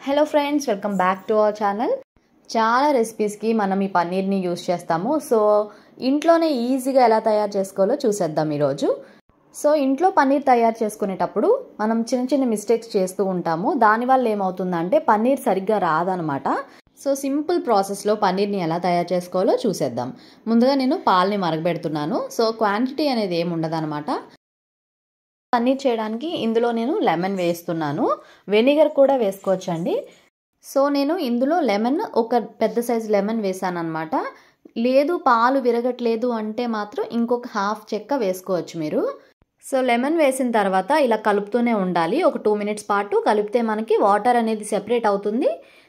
Hello friends, welcome back to our channel. చాలా రెసిపీస్కి మనం ఈ పన్నీర్ని యూస్ చేస్తాము. సో ఇంట్లోనే ఈజీగా ఎలా తయారు చేసుకోవాలో చూసేద్దాం ఈరోజు. సో ఇంట్లో పన్నీర్ తయారు చేసుకునేటప్పుడు మనం చిన్న చిన్న మిస్టేక్స్ చేస్తూ ఉంటాము. దానివల్ల ఏమవుతుందంటే పన్నీర్ సరిగ్గా రాదనమాట. సో సింపుల్ ప్రాసెస్లో పన్నీర్ని ఎలా తయారు చేసుకోవాలో చూసేద్దాం. ముందుగా నేను పాలని మరగబెడుతున్నాను. సో క్వాంటిటీ అనేది ఏమి ఉండదన్నమాట. పన్నీర్ చేయడానికి ఇందులో నేను లెమన్ వేస్తున్నాను. వెనిగర్ కూడా వేసుకోవచ్చండి. సో నేను ఇందులో లెమన్ ఒక పెద్ద సైజు లెమన్ వేసాను అనమాట. లేదు పాలు విరగట్లేదు అంటే మాత్రం ఇంకొక హాఫ్ చెక్క వేసుకోవచ్చు మీరు. సో లెమన్ వేసిన తర్వాత ఇలా కలుపుతూనే ఉండాలి. ఒక 2 minutes పాటు కలిపితే మనకి వాటర్ అనేది సెపరేట్ అవుతుంది.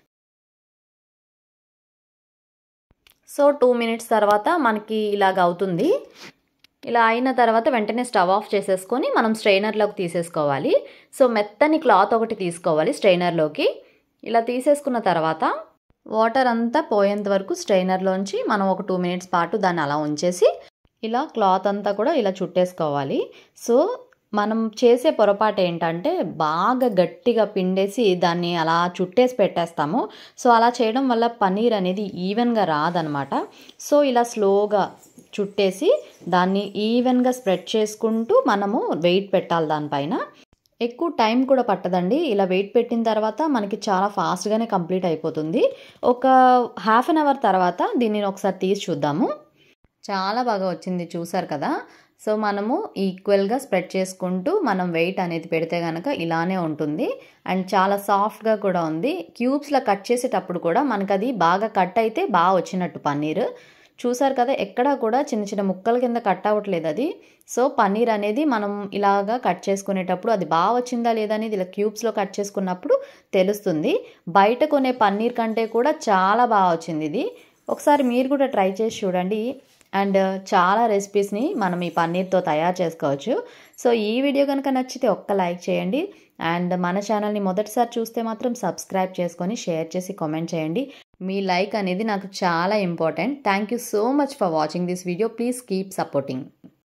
సో 2 minutes తర్వాత మనకి ఇలాగ అవుతుంది. ఇలా అయిన తర్వాత వెంటనే స్టవ్ ఆఫ్ చేసేసుకొని మనం స్ట్రైనర్లోకి తీసేసుకోవాలి. సో మెత్తని క్లాత్ ఒకటి తీసుకోవాలి స్ట్రైనర్లోకి. ఇలా తీసేసుకున్న తర్వాత వాటర్ అంతా పోయేంత వరకు స్ట్రైనర్లోంచి మనం ఒక 2 minutes పాటు దాన్ని అలా ఉంచేసి ఇలా క్లాత్ అంతా కూడా ఇలా చుట్టేసుకోవాలి. సో మనం చేసే పొరపాటు ఏంటంటే బాగా గట్టిగా పిండేసి దాన్ని అలా చుట్టేసి పెట్టేస్తాము. సో అలా చేయడం వల్ల పన్నీర్ అనేది ఈవెన్గా రాదనమాట. సో ఇలా స్లోగా చుట్టేసి దాన్ని ఈవెన్గా స్ప్రెడ్ చేసుకుంటూ మనము వెయిట్ పెట్టాలి. దానిపైన ఎక్కువ టైం కూడా పట్టదండి. ఇలా వెయిట్ పెట్టిన తర్వాత మనకి చాలా ఫాస్ట్గానే కంప్లీట్ అయిపోతుంది. ఒక హాఫ్ అన్ అవర్ తర్వాత దీన్ని ఒకసారి తీసి చూద్దాము. చాలా బాగా వచ్చింది, చూసారు కదా. సో మనము ఈక్వల్గా స్ప్రెడ్ చేసుకుంటూ మనం వెయిట్ అనేది పెడితే కనుక ఇలానే ఉంటుంది. అండ్ చాలా సాఫ్ట్గా కూడా ఉంది. క్యూబ్స్లో కట్ చేసేటప్పుడు కూడా మనకు అది బాగా కట్ అయితే బాగా వచ్చినట్టు పన్నీర్. చూసారు కదా, ఎక్కడా కూడా చిన్న చిన్న ముక్కల కింద కట్ అవ్వట్లేదు అది. సో పన్నీర్ అనేది మనం ఇలాగా కట్ చేసుకునేటప్పుడు అది బాగా వచ్చిందా లేదా అనేది ఇలా క్యూబ్స్లో కట్ చేసుకున్నప్పుడు తెలుస్తుంది. బయట కొనే పన్నీర్ కంటే కూడా చాలా బాగా వచ్చింది ఇది. ఒకసారి మీరు కూడా ట్రై చేసి చూడండి. అండ్ చాలా రెసిపీస్ని మనం ఈ పన్నీర్తో తయారు చేసుకోవచ్చు. సో ఈ వీడియో కనుక నచ్చితే ఒక్క లైక్ చేయండి. అండ్ మన ఛానల్ని మొదటిసారి చూస్తే మాత్రం సబ్స్క్రైబ్ చేసుకొని షేర్ చేసి కామెంట్ చేయండి. మీ లైక్ అనేది నాకు చాలా important. Thank you so much for watching this video. Please keep supporting.